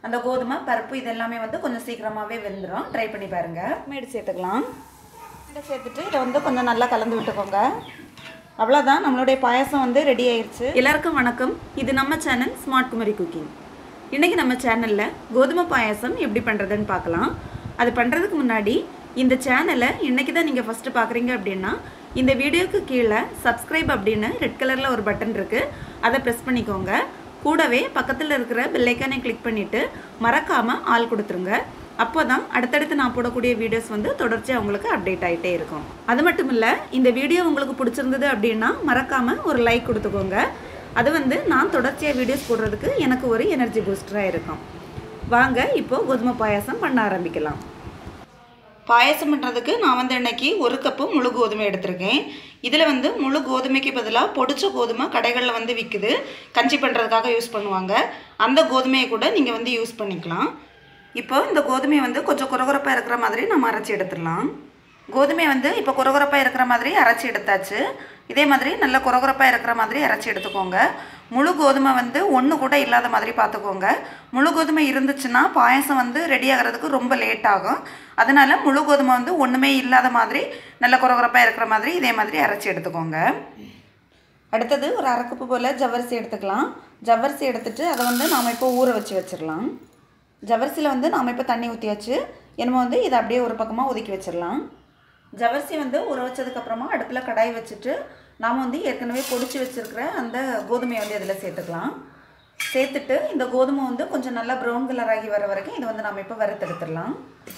அந்த கோதுமை பருப்பு இதெல்லாமே வந்து கொஞ்சம் சீக்கிரமாகவே வெந்துடும். ட்ரை பண்ணி பாருங்கள். மேடு சேர்த்துக்கலாம். மேடை சேர்த்துட்டு இதை வந்து கொஞ்சம் நல்லா கலந்து விட்டுக்கோங்க. அவ்வளோதான், நம்மளுடைய பாயாசம் வந்து ரெடி ஆயிடுச்சு. எல்லாருக்கும் வணக்கம். இது நம்ம சேனல் ஸ்மார்ட் குமரி குக்கிங். இன்றைக்கி நம்ம சேனலில் கோதுமை பாயாசம் எப்படி பண்ணுறதுன்னு பார்க்கலாம். அது பண்ணுறதுக்கு முன்னாடி இந்த சேனலை இன்றைக்கி தான் நீங்கள் ஃபஸ்ட்டு பார்க்குறீங்க அப்படின்னா இந்த வீடியோவுக்கு கீழே சப்ஸ்கிரைப் அப்படின்னு ரெட் கலரில் ஒரு பட்டன் இருக்குது, அதை ப்ரெஸ் பண்ணிக்கோங்க. கூடவே பக்கத்தில் இருக்கிற பெல் ஐக்கானை கிளிக் பண்ணிவிட்டு மறக்காமல் ஆல் கொடுத்துருங்க. அப்போ தான் அடுத்தடுத்து நான் போடக்கூடிய வீடியோஸ் வந்து தொடர்ச்சியாக உங்களுக்கு அப்டேட் ஆகிட்டே இருக்கும். அது மட்டும் இல்லை, இந்த வீடியோ உங்களுக்கு பிடிச்சிருந்தது அப்படின்னா மறக்காமல் ஒரு லைக் கொடுத்துக்கோங்க. அது வந்து நான் தொடர்ச்சியாக வீடியோஸ் போடுறதுக்கு எனக்கு ஒரு எனர்ஜி பூஸ்டராக இருக்கும். வாங்க இப்போது கோதுமை பாயாசம் பண்ண ஆரம்பிக்கலாம். பாயாசம் பண்ணுறதுக்கு நான் வந்து இன்றைக்கி 1 கப்பு முழு கோதுமை எடுத்திருக்கேன். இதில் வந்து முழு கோதுமைக்கு பதிலாக பொடிச்ச கோதுமை கடைகளில் வந்து விற்குது, கஞ்சி பண்ணுறதுக்காக யூஸ் பண்ணுவாங்க. அந்த கோதுமையை கூட நீங்கள் வந்து யூஸ் பண்ணிக்கலாம். இப்போ இந்த கோதுமையை வந்து கொஞ்சம் குறகுறப்பாக இருக்கிற மாதிரி நம்ம அரைச்சி எடுத்துடலாம். கோதுமை வந்து இப்போ குறகுறப்பாக இருக்கிற மாதிரி அரைச்சி எடுத்தாச்சு. இதே மாதிரி நல்ல குறகுறப்பாக இருக்கிற மாதிரி அரைச்சி எடுத்துக்கோங்க. முழு கோதுமை வந்து ஒன்று கூட இல்லாத மாதிரி பார்த்துக்கோங்க. முழு கோதுமை இருந்துச்சுன்னா பாயாசம் வந்து ரெடி ஆகிறதுக்கு ரொம்ப லேட் ஆகும். அதனால் முழு கோதுமை வந்து ஒன்றுமே இல்லாத மாதிரி நல்ல குறகுறப்பாக இருக்கிற மாதிரி இதே மாதிரி அரைச்சி எடுத்துக்கோங்க. அடுத்தது ஒரு 1/2 கப்பு போல் ஜவ்வரிசி எடுத்துக்கலாம். ஜவ்வரிசி எடுத்துகிட்டு அதை வந்து நாம் இப்போ ஊற வச்சிடலாம். ஜவ்வரிசியில் வந்து நாம் இப்போ தண்ணி ஊற்றியாச்சு. என்னமோ வந்து இதை அப்படியே ஒரு பக்கமாக ஒதுக்கி வச்சிடலாம். ஜவ்வரிசி வந்து ஊற வச்சதுக்கப்புறமா அடுப்பில் கடாய் வச்சுட்டு நாம் வந்து ஏற்கனவே பொடிச்சு வச்சுருக்கிற அந்த கோதுமையை வந்து இதில் சேர்த்துக்கலாம். சேர்த்துட்டு இந்த கோதுமை வந்து கொஞ்சம் நல்லா ப்ரௌன் கலர் ஆகி வர வரைக்கும் இதை வந்து நாம் இப்போ வறுத்தெடுத்துடலாம்.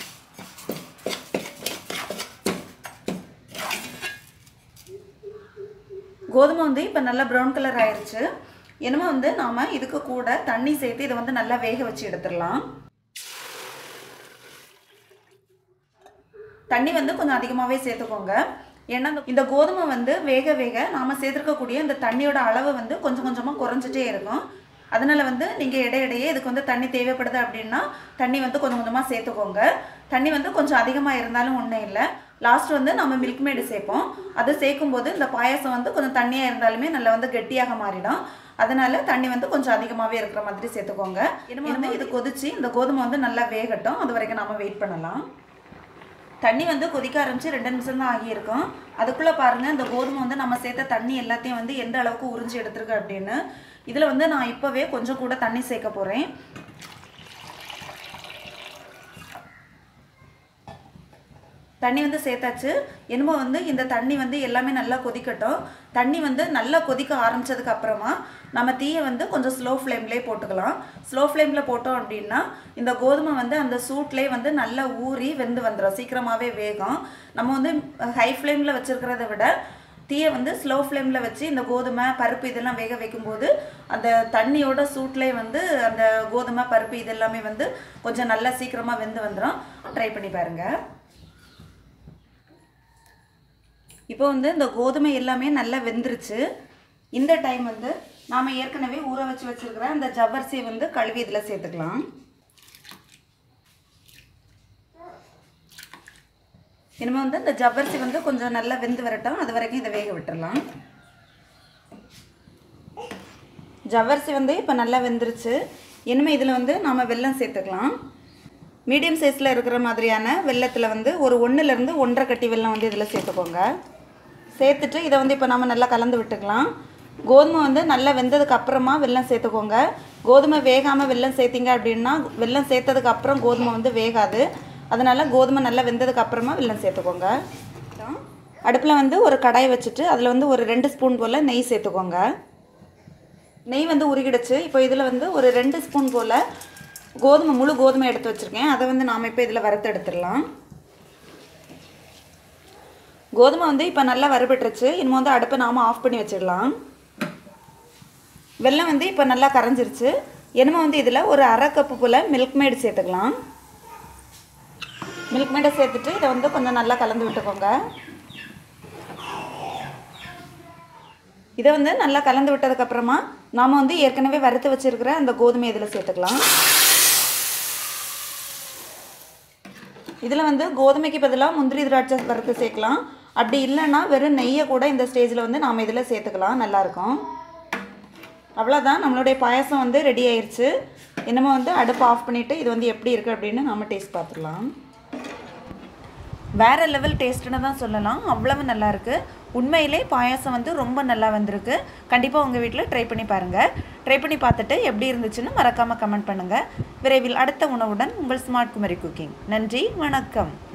கோதுமை வந்து இப்போ நல்லா ப்ரௌன் கலர் ஆயிடுச்சு. என்னமோ வந்து நாம் இதுக்கு கூட தண்ணி சேர்த்து இதை வந்து நல்லா வேக வச்சு எடுத்துடலாம். தண்ணி வந்து கொஞ்சம் அதிகமாகவே சேர்த்துக்கோங்க. ஏன்னா இந்த கோதுமை வந்து வேக வேக நாம் சேர்த்துருக்கக்கூடிய இந்த தண்ணியோட அளவு வந்து கொஞ்சம் கொஞ்சமாக குறைஞ்சிட்டே இருக்கும். அதனால் வந்து நீங்கள் இடையிடையே இதுக்கு வந்து தண்ணி தேவைப்படுது அப்படின்னா தண்ணி வந்து கொஞ்சம் கொஞ்சமாக சேர்த்துக்கோங்க. தண்ணி வந்து கொஞ்சம் அதிகமாக இருந்தாலும் ஒன்றும் இல்லை. லாஸ்ட் வந்து நம்ம மில்க்மேடு சேர்ப்போம். அது சேர்க்கும்போது இந்த பாயாசம் வந்து கொஞ்சம் தண்ணியாக இருந்தாலுமே நல்லா வந்து கெட்டியாக மாறிடும். அதனால் தண்ணி வந்து கொஞ்சம் அதிகமாகவே இருக்கிற மாதிரி சேர்த்துக்கோங்க. இனிமேல் வந்து இது கொதித்து இந்த கோதுமை வந்து நல்லா வேகட்டும். அது வரைக்கும் நாம் வெயிட் பண்ணலாம். தண்ணி வந்து கொதிக்க ஆரம்பித்து 2 நிமிஷம் தான் ஆகியிருக்கும். அதுக்குள்ளே பாருங்கள், இந்த கோதுமை வந்து நம்ம சேர்த்த தண்ணி எல்லாத்தையும் வந்து எந்த அளவுக்கு உறிஞ்சி எடுத்துருக்கு அப்படின்னு. இதில் வந்து நான் இப்போவே கொஞ்சம் கூட தண்ணி சேர்க்க போகிறேன். தண்ணி வந்து சேர்த்தாச்சு. என்னமோ வந்து இந்த தண்ணி வந்து எல்லாமே நல்லா கொதிக்கட்டும். தண்ணி வந்து நல்லா கொதிக்க ஆரம்பித்ததுக்கு அப்புறமா நம்ம தீயை வந்து கொஞ்சம் ஸ்லோ ஃப்ளேம்லேயே போட்டுக்கலாம். ஸ்லோ ஃப்ளேமில் போட்டோம் அப்படின்னா இந்த கோதுமை வந்து அந்த சூட்லேயே வந்து நல்லா ஊறி வெந்து வந்துடும், சீக்கிரமாகவே வேகும். நம்ம வந்து ஹை ஃப்ளேமில் வச்சுருக்கிறத விட தீயை வந்து ஸ்லோ ஃப்ளேமில் வச்சு இந்த கோதுமை பருப்பு இதெல்லாம் வேக வைக்கும்போது அந்த தண்ணியோட சூட்லேயே வந்து அந்த கோதுமை பருப்பு இதெல்லாமே வந்து கொஞ்சம் நல்லா சீக்கிரமாக வெந்து வந்துடும். ட்ரை பண்ணி பாருங்கள். இப்போ வந்து இந்த கோதுமை எல்லாமே நல்லா வெந்துருச்சு. இந்த டைம் வந்து நாம் ஏற்கனவே ஊற வச்சுருக்கிற அந்த ஜவ்வரிசியை வந்து கழுவி இதில் சேர்த்துக்கலாம். இனிமேல் வந்து இந்த ஜவ்வரிசி வந்து கொஞ்சம் நல்லா வெந்து வரட்டும். அது வரைக்கும் இதை வேக விட்டுடலாம். ஜவ்வரிசி வந்து இப்போ நல்லா வெந்துருச்சு. இனிமேல் இதில் வந்து நாம் வெல்லம் சேர்த்துக்கலாம். மீடியம் சைஸில் இருக்கிற மாதிரியான வெல்லத்தில் வந்து ஒரு 1லேருந்து 1.5 கட்டி வெல்லம் வந்து இதில் சேர்த்துக்கோங்க. சேர்த்துட்டு இதை வந்து இப்போ நம்ம நல்லா கலந்து விட்டுக்கலாம். கோதுமை வந்து நல்லா வெந்ததுக்கு அப்புறமா வெல்லம் சேர்த்துக்கோங்க. கோதுமை வேகாமல் வெல்லம் சேர்த்திங்க அப்படின்னா வெல்லம் சேர்த்ததுக்கு அப்புறம் கோதுமை வந்து வேகாது. அதனால் கோதுமை நல்லா வெந்ததுக்கு அப்புறமா வெல்லம் சேர்த்துக்கோங்க. அடுப்பில் வந்து ஒரு கடாய் வச்சுட்டு அதில் வந்து ஒரு 2 ஸ்பூன் போல் நெய் சேர்த்துக்கோங்க. நெய் வந்து உருகிடுச்சு. இப்போ இதில் வந்து ஒரு 2 ஸ்பூன் போல் முழு கோதுமை எடுத்து வச்சுருக்கேன். அதை வந்து நாம் இப்போ இதில் வறுத்து எடுத்துடலாம். கோதுமை வந்து இப்போ நல்லா வறுபட்டுருச்சு. இனிமேல் வந்து அடுப்பை நாம் ஆஃப் பண்ணி வச்சிடலாம். வெல்லம் வந்து இப்போ நல்லா கரைஞ்சிருச்சு. இனிமேல் வந்து இதில் ஒரு 1/2 கப்பு போல் மில்க்மேடு சேர்த்துக்கலாம். மில்க்மேடை சேர்த்துட்டு இதை வந்து கொஞ்சம் நல்லா கலந்து விட்டுக்கோங்க. இதை வந்து நல்லா கலந்து விட்டதுக்கப்புறமா நாம் வந்து ஏற்கனவே வறுத்து வச்சுருக்கிற அந்த கோதுமை இதில் சேர்த்துக்கலாம். இதில் வந்து கோதுமைக்கு பதிலாக முந்திரி திராட்சை வறுத்து சேர்க்கலாம். அப்படி இல்லைன்னா வெறும் நெய்யை கூட இந்த ஸ்டேஜில் வந்து நாம் இதில் சேர்த்துக்கலாம், நல்லாயிருக்கும். அவ்வளோதான், நம்மளுடைய பாயாசம் வந்து ரெடி ஆயிடுச்சு. இன்னமும் வந்து அடுப்பு ஆஃப் பண்ணிவிட்டு இது வந்து எப்படி இருக்குது அப்படின்னு நம்ம டேஸ்ட் பார்த்துக்கலாம். வேறு லெவல் டேஸ்ட்டுன்னு தான் சொல்லலாம். அவ்வளவு நல்லாயிருக்கு. உண்மையிலே பாயாசம் வந்து ரொம்ப நல்லா வந்திருக்கு. கண்டிப்பாக உங்கள் வீட்டில் ட்ரை பண்ணி பாருங்கள். ட்ரை பண்ணி பார்த்துட்டு எப்படி இருந்துச்சுன்னு மறக்காமல் கமெண்ட் பண்ணுங்கள். விரைவில் அடுத்த உணவுடன் உங்கள் ஸ்மார்ட் குமரி குக்கிங். நன்றி, வணக்கம்.